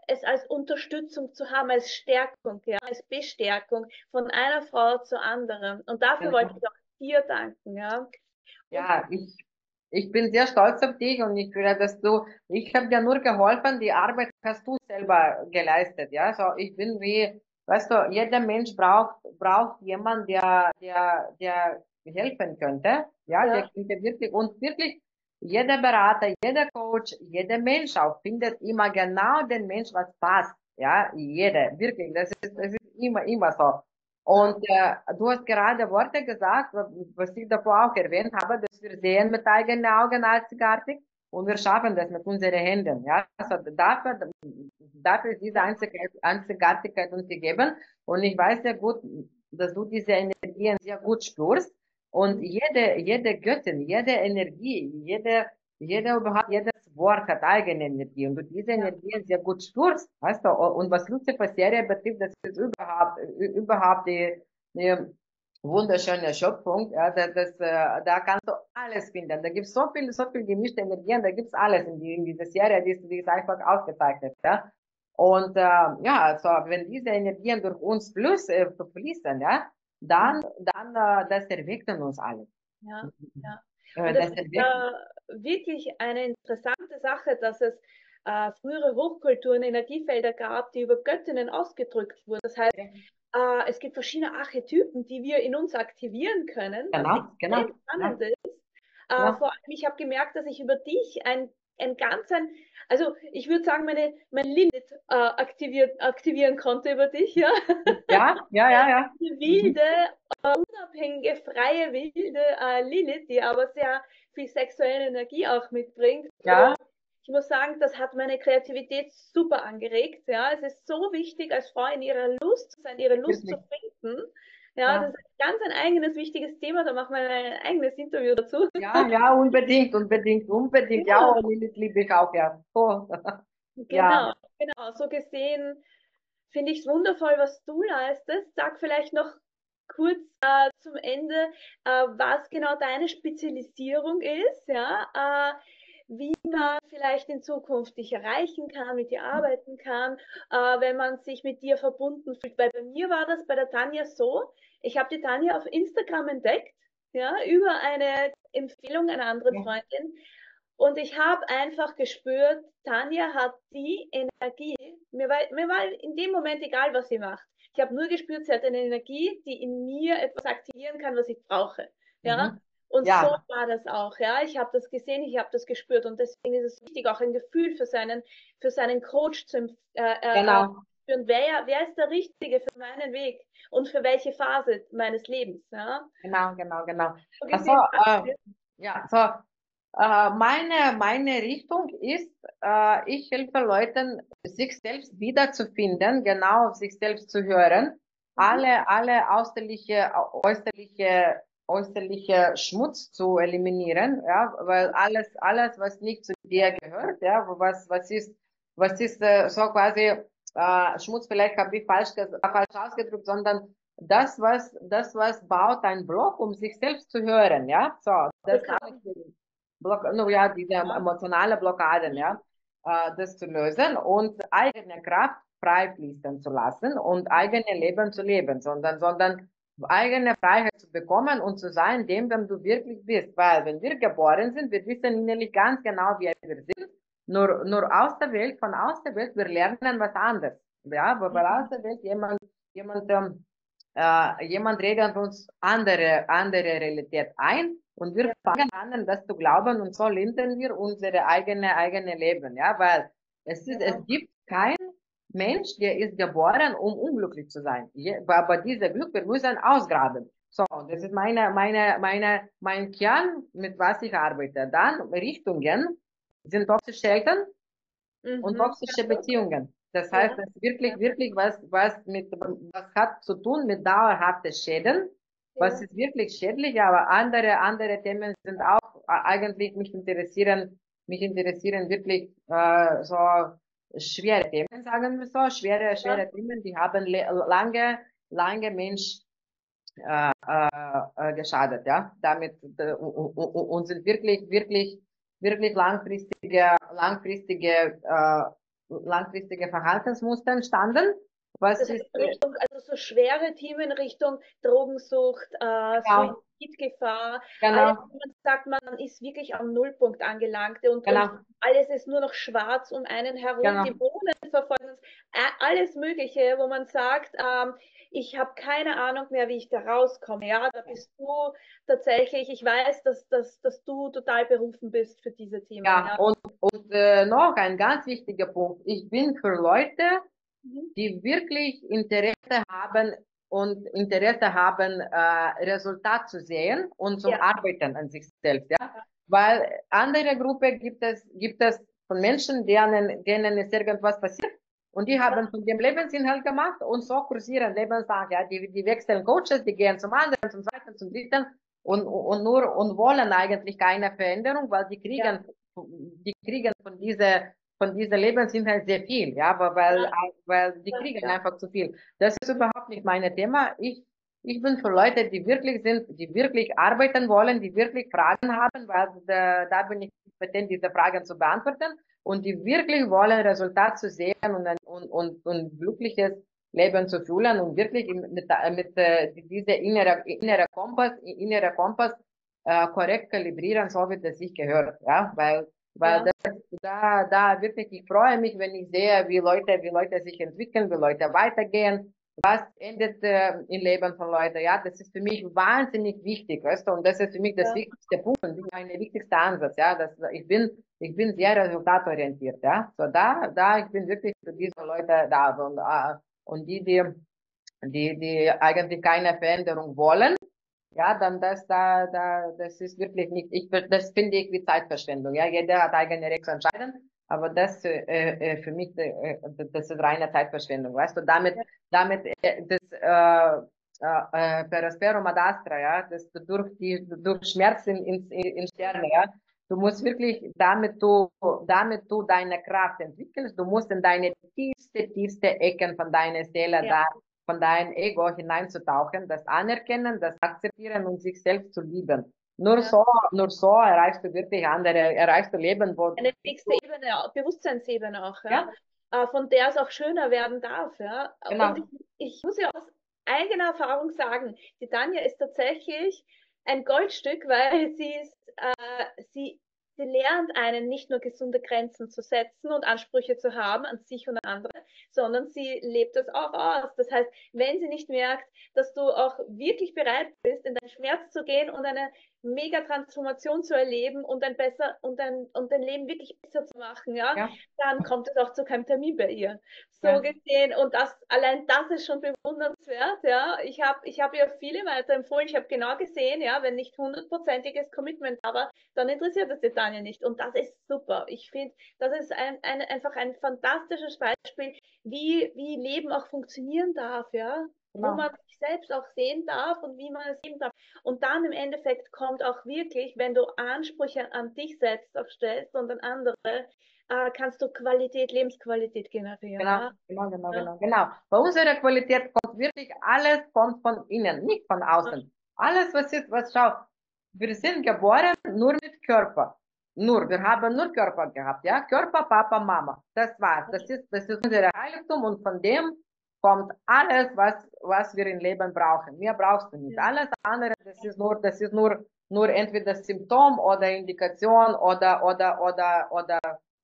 es als Unterstützung zu haben, als Stärkung, ja, als Bestärkung von einer Frau zur anderen. Und dafür wollte Genau. ich auch dir danken, ja. Und Ja, ich, ich bin sehr stolz auf dich und ich fühle, dass du, ich habe dir nur geholfen, die Arbeit hast du selber geleistet, ja. So, ich bin wie, weißt du, jeder Mensch braucht, braucht jemanden, der, der, der helfen könnte, ja, der ja, könnte wirklich, und wirklich, jeder Berater, jeder Coach, jeder Mensch auch findet immer genau den Mensch, was passt, ja, jeder, wirklich, das ist, das ist immer, immer so. ja, Und äh, du hast gerade Worte gesagt, was ich davor auch erwähnt habe, dass wir sehen mit eigenen Augen einzigartig und wir schaffen das mit unseren Händen. Ja? Also dafür, dafür ist diese ja, Einzigartigkeit Einzigartigkeit uns gegeben. Und ich weiß sehr gut, dass du diese Energien sehr gut spürst. Und mhm, jede, jede Göttin, jede Energie, jede, jeder überhaupt, jedes Wort hat eigene Energie. Und du diese ja, Energien sehr gut spürst, weißt du, und was Lucifer-Serie betrifft, das ist überhaupt, überhaupt die, die wunderschöne Schöpfung, ja, das, das, äh, da kannst du alles finden. Da gibt es so viel, so viel gemischte Energien, da gibt es alles in, die, in dieser Serie, die ist, die ist einfach ausgezeichnet, ja. Und äh, ja, also wenn diese Energien durch uns flüss, äh, fließen, ja, mhm, dann, dann äh, das erweckt in uns alle. ja, ja. Und Äh, das das ist erweckt, äh, wirklich eine interessante Sache, dass es äh, frühere Hochkulturen, Energiefelder gab, die über Göttinnen ausgedrückt wurden. Das heißt, äh, es gibt verschiedene Archetypen, die wir in uns aktivieren können, was genau, genau, extrem spannend ja, ist. Äh, ja, vor allem, ich habe gemerkt, dass ich über dich ein, ein ganz ein, also ich würde sagen, meine, mein Lilith äh, aktiviert, aktivieren konnte über dich, ja. ja, ja, ja, ja. Die Mhm. wilde, äh, unabhängige, freie, wilde äh, Lilith, die aber sehr viel sexuelle Energie auch mitbringt. Ja, Ich muss sagen, das hat meine Kreativität super angeregt. Ja, es ist so wichtig, als Frau in ihrer Lust zu sein, ihre Lust zu wirklich, finden. Ja, das ja. ist ein ganz ein eigenes wichtiges Thema. Da machen wir ein eigenes Interview dazu. Ja, ja, unbedingt, unbedingt, unbedingt. Ja, Ja, oh, Lilith liebe ich auch, ja. Oh. Ja, genau, genau. So gesehen finde ich es wundervoll, was du leistest. Sag vielleicht noch kurz äh, zum Ende, äh, was genau deine Spezialisierung ist, ja, äh, wie man vielleicht in Zukunft dich erreichen kann, mit dir arbeiten kann, äh, wenn man sich mit dir verbunden fühlt. Weil bei mir war das bei der Tanja so, ich habe die Tanja auf Instagram entdeckt, ja, über eine Empfehlung einer anderen ja, Freundin. Und ich habe einfach gespürt, Tanja hat die Energie, mir war, mir war in dem Moment egal, was sie macht. Ich habe nur gespürt, sie hat eine Energie, die in mir etwas aktivieren kann, was ich brauche. Ja? mhm. Und so Ja, war das auch. Ja? Ich habe das gesehen, ich habe das gespürt. Und deswegen ist es wichtig, auch ein Gefühl für seinen, für seinen Coach zu äh, äh, äh, genau, spüren. Wer, wer ist der Richtige für meinen Weg und für welche Phase meines Lebens? Ja? genau, genau, genau. So Also, gesehen, äh, ja, so, äh, meine, meine Richtung ist, äh, ich helfe Leuten, sich selbst wiederzufinden, genau auf sich selbst zu hören, mhm. alle, alle äußerliche, äußerliche, äußerliche Schmutz zu eliminieren, ja, weil alles, alles, was nicht zu dir gehört, ja, was, was ist, was ist äh, so quasi äh, Schmutz, vielleicht habe ich falsch, ges- falsch ausgedrückt, sondern das, was, das, was baut ein Block, um sich selbst zu hören, ja, so, das kann Blockaden. ich, Block, no, ja, diese Ja. emotionale Blockaden, ja, äh, das zu lösen und eigene Kraft frei fließen zu lassen und eigene Leben zu leben, sondern, sondern eigene Freiheit zu bekommen und zu sein, dem, wem du wirklich bist, weil wenn wir geboren sind, wir wissen innerlich ganz genau, wie wir sind, nur, nur aus der Welt, von aus der Welt, wir lernen was anderes, ja, weil aus der Welt jemand, jemand, ähm, äh, jemand redet uns andere, andere Realität ein und wir Ja. fangen an, das zu glauben und so leben wir unsere eigene, eigene Leben, ja, weil es ist, Ja. es gibt kein Mensch, der ist geboren, um unglücklich zu sein. Je, aber dieses Glück, wir müssen ausgraben. So, das ist meine, meine, meine, mein Kern, mit was ich arbeite. Dann Richtungen sind toxische Eltern und Mhm. toxische Beziehungen. Das heißt, Ja. das Ja. wirklich, wirklich was, was mit, was hat zu tun mit dauerhaften Schäden. Was Ja. ist wirklich schädlich, aber andere, andere Themen sind auch äh, eigentlich mich interessieren, mich interessieren wirklich äh, so schwere Themen, sagen wir so, schwere, Ja. schwere Themen, die haben lange, lange Mensch äh, äh, geschadet, ja, damit äh, und sind wirklich, wirklich, wirklich langfristige, langfristige äh, langfristige Verhaltensmuster entstanden. Was Das ist, heißt Richtung, also so schwere Themen Richtung Drogensucht, äh, genau, Suizidgefahr, alles, genau, wo man sagt, man ist wirklich am Nullpunkt angelangt und, und genau, alles ist nur noch schwarz um einen herum, genau. Dämonen verfolgen uns, äh, alles Mögliche, wo man sagt, ähm, ich habe keine Ahnung mehr, wie ich da rauskomme. Ja, da bist du tatsächlich, ich weiß, dass, dass, dass du total berufen bist für diese Themen. Ja, Ja. und, und äh, noch ein ganz wichtiger Punkt. Ich bin für Leute, Mhm. die wirklich Interesse haben und Interesse haben, äh, Resultat zu sehen und zum Ja, Arbeiten an sich selbst, ja. Weil andere Gruppe gibt es, gibt es von Menschen, denen, denen ist irgendwas passiert und die haben von dem Lebensinhalt gemacht und so kursieren Lebenslang, ja. Die, die wechseln Coaches, die gehen zum anderen, zum zweiten, zum dritten und, und nur, und wollen eigentlich keine Veränderung, weil die ja, kriegen, die kriegen von dieser von dieser Lebensinhalt sehr viel, ja, aber weil, ja, weil die ja, kriegen ja. einfach zu viel. Das ist überhaupt nicht mein Thema. Ich, ich bin für Leute, die wirklich sind, die wirklich arbeiten wollen, die wirklich Fragen haben, weil da, da bin ich kompetent, diese Fragen zu beantworten und die wirklich wollen, Resultat zu sehen und ein und, und, und glückliches Leben zu fühlen und wirklich mit, mit äh, dieser innere, innere Kompass, innere Kompass äh, korrekt kalibrieren, so wie das sich gehört, ja, weil weil Ja. da, da wirklich, ich freue mich, wenn ich sehe, wie Leute, wie Leute sich entwickeln, wie Leute weitergehen, was endet äh, im Leben von Leuten. Ja, das ist für mich wahnsinnig wichtig, weißt du, und das ist für mich das Ja. wichtigste Punkt und mein wichtigster Ansatz. Ja, das, ich bin, ich bin sehr resultatorientiert. Ja, so da, da, ich bin wirklich für diese Leute da und, äh, und die, die, die, die eigentlich keine Veränderung wollen. Ja, dann das da, da, das ist wirklich nicht, ich, das finde ich wie Zeitverschwendung. Ja, jeder hat eigene Rechte zu entscheiden, aber das, äh, äh, für mich, äh, das ist reine Zeitverschwendung. Weißt du, damit, Ja. damit, äh, das, äh, äh, äh, Perosperum ad astra, ja, das durch die, durch Schmerz in, in, in Sterne, ja. Du musst wirklich, damit du, damit du deine Kraft entwickelst, du musst in deine tiefste, tiefste Ecken von deiner Seele Ja. da von deinem Ego hineinzutauchen, das anerkennen, das akzeptieren und sich selbst zu lieben. Nur Ja. so, nur so erreichst du wirklich andere, erreichst du Leben, wo Eine nächste du, Ebene, auch- Bewusstseinsebene auch, ja, ja, äh, von der es auch schöner werden darf, ja. Und ich, genau, ich muss ja aus eigener Erfahrung sagen, die Tanja ist tatsächlich ein Goldstück, weil sie ist, äh, sie, sie lernt einen nicht nur gesunde Grenzen zu setzen und Ansprüche zu haben an sich und an andere, sondern sie lebt das auch aus. Das heißt, wenn sie nicht merkt, dass du auch wirklich bereit bist, in deinen Schmerz zu gehen und eine mega Transformation zu erleben und ein besser und ein und dein Leben wirklich besser zu machen, ja, ja, dann kommt es auch zu keinem Termin bei ihr. So ja, gesehen und das allein das ist schon bewundernswert, ja. Ich habe ich habe ihr viele weiterempfohlen. Ich habe genau gesehen, ja, wenn nicht hundertprozentiges Commitment da war, dann interessiert es die Tanja nicht und das ist super. Ich finde, das ist ein, ein einfach ein fantastisches Beispiel, wie wie Leben auch funktionieren darf, ja, wo genau. man sich selbst auch sehen darf und wie man es leben darf. Und dann im Endeffekt kommt auch wirklich, wenn du Ansprüche an dich selbst auch stellst und an andere, äh, kannst du Qualität, Lebensqualität generieren. Genau, Ja? genau, genau, Ja? genau, genau. Bei unserer Qualität kommt wirklich alles kommt von innen, nicht von außen. Alles, was ist, was schau, wir sind geboren nur mit Körper. Nur, wir haben nur Körper gehabt, ja. Körper, Papa, Mama. Das war's. Das ist, das ist unser Heiligtum und von dem kommt alles, was, was wir im Leben brauchen. Mehr brauchst du nicht. Ja. Alles andere, das ist nur, das ist nur, nur entweder Symptom oder Indikation oder, oder, oder, oder,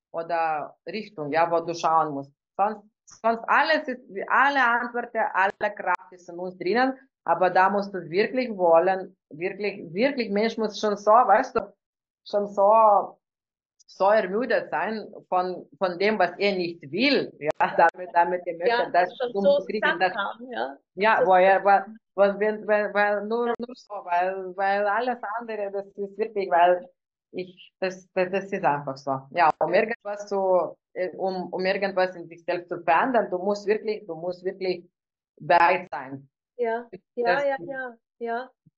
oder Richtung, ja, wo du schauen musst. Sonst, sonst alles ist, alle Antworten, alle Kraft ist in uns drinnen, aber da musst du wirklich wollen, wirklich, wirklich, Mensch muss schon so, weißt du, schon so, so ermüdet sein von, von dem, was er nicht will, ja, damit, damit er möchte, Ja, das schon dumm so zu kriegen, satt das, haben, ja. ja, So, wo er, weil, weil, wenn, weil, weil nur, ja, nur so, weil, weil alles andere, das ist wirklich, weil ich, das, das, das ist einfach so. Ja, um irgendwas zu, äh, um, um irgendwas in sich selbst zu verändern, du musst wirklich, du musst wirklich bereit sein. ja, ja, Das, ja, ja, ja.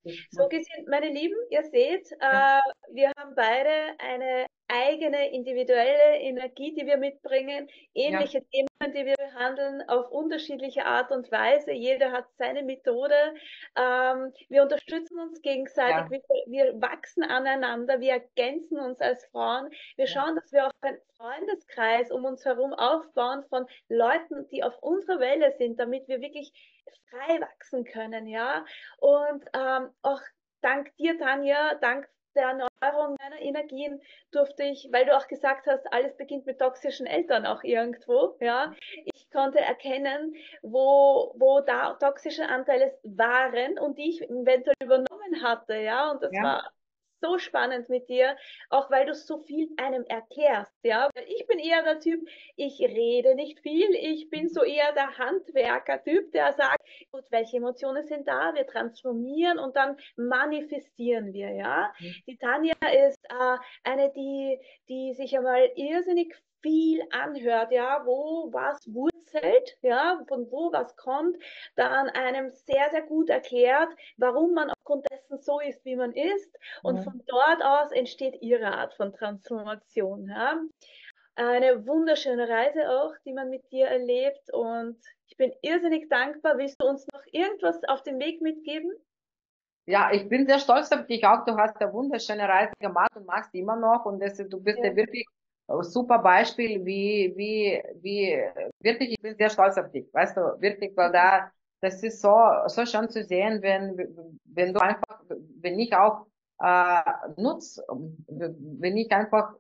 So gesehen, meine Lieben, ihr seht, äh, wir haben beide eine eigene individuelle Energie, die wir mitbringen, Ja, ähnliche Themen, die wir behandeln, auf unterschiedliche Art und Weise. Jeder hat seine Methode. Ähm, wir unterstützen uns gegenseitig, ja, wir, wir wachsen aneinander, wir ergänzen uns als Frauen. Wir ja, schauen, dass wir auch einen Freundeskreis um uns herum aufbauen von Leuten, die auf unserer Welle sind, damit wir wirklich frei wachsen können, ja. Und ähm, auch dank dir, Tanja, dank der Erneuerung meiner Energien durfte ich, weil du auch gesagt hast, alles beginnt mit toxischen Eltern auch irgendwo, ja. Ich konnte erkennen, wo, wo da toxische Anteile waren und die ich eventuell übernommen hatte, ja. Und das ja, war so spannend mit dir, auch weil du so viel einem erklärst, ja. Ich bin eher der Typ, ich rede nicht viel, ich bin so eher der Handwerker-Typ, der sagt, gut, welche Emotionen sind da? Wir transformieren und dann manifestieren wir, ja. Die Tanja ist äh, eine, die, die sich einmal irrsinnig viel anhört, ja, wo was wurzelt, ja, von wo was kommt, dann einem sehr, sehr gut erklärt, warum man aufgrund dessen so ist, wie man ist. Und ja. von dort aus entsteht ihre Art von Transformation, ja. Eine wunderschöne Reise auch, die man mit dir erlebt. Und ich bin irrsinnig dankbar. Willst du uns noch irgendwas auf den Weg mitgeben? Ja, ich bin sehr stolz auf dich auch. Du hast eine wunderschöne Reise gemacht und machst immer noch. Und das, du bist ja Ja, wirklich ein super Beispiel, wie, wie, wie, wirklich, ich bin sehr stolz auf dich. Weißt du, wirklich, weil da, das ist so, so schön zu sehen, wenn, wenn du einfach, wenn ich auch, äh, nutz, wenn ich einfach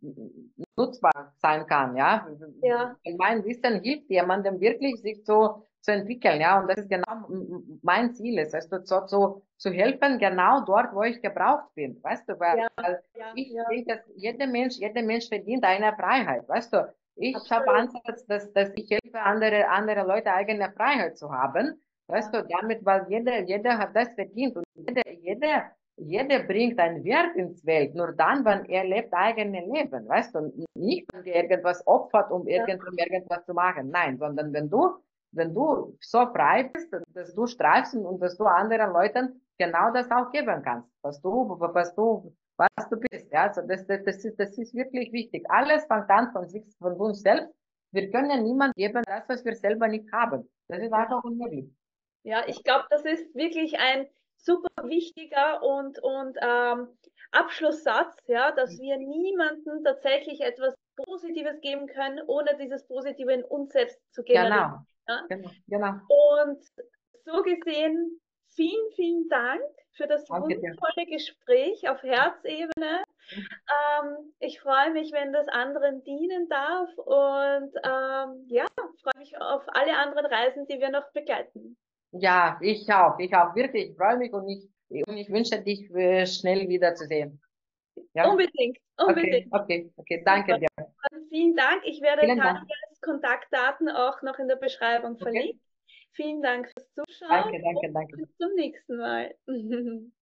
nutzbar sein kann, ja. ja, Wenn mein Wissen hilft jemandem wirklich, sich zu, zu entwickeln, ja. Und das ist genau mein Ziel ist, also zu, zu, zu helfen, genau dort, wo ich gebraucht bin, weißt du, weil ja, ja, ich ja, denke, dass jeder Mensch, jeder Mensch verdient eine Freiheit, weißt du. Ich habe absolut. Ansatz, dass, dass ich helfe, andere, andere Leute eigene Freiheit zu haben, weißt Ja, du, damit, weil jeder, jeder hat das verdient und jeder, jeder, jeder bringt einen Wert ins Welt, nur dann, wenn er lebt eigene Leben, weißt du, und nicht, wenn er irgendwas opfert, um ja, irgendwem irgendwas zu machen, nein, sondern wenn du, wenn du so frei bist, dass du strahlst und dass du anderen Leuten genau das auch geben kannst, was du, was du, was du bist, ja, also das, das, das ist, das ist wirklich wichtig. Alles fängt an von sich, von uns selbst. Wir können niemand geben, das, was wir selber nicht haben. Das ist ja. einfach unmöglich. Ja, ich glaube, das ist wirklich ein super wichtiger und, und ähm, Abschlusssatz, ja, dass wir niemandem tatsächlich etwas Positives geben können, ohne dieses Positive in uns selbst zu generieren. Genau, Ja? genau, genau. Und so gesehen, vielen, vielen Dank für das Danke dir. wundervolle Gespräch auf Herzebene. Ähm, ich freue mich, wenn das anderen dienen darf und ähm, ja, freue mich auf alle anderen Reisen, die wir noch begleiten. Ja, ich auch, ich auch, wirklich, ich freue mich und ich, und ich wünsche dich äh, schnell wiederzusehen. Ja, Unbedingt, okay, unbedingt. okay, okay, Super. danke dir. Dann vielen Dank. Ich werde Vielen Dank. Tanjas Kontaktdaten auch noch in der Beschreibung Okay, verlinken. Vielen Dank fürs Zuschauen danke, danke, und danke. bis zum nächsten Mal.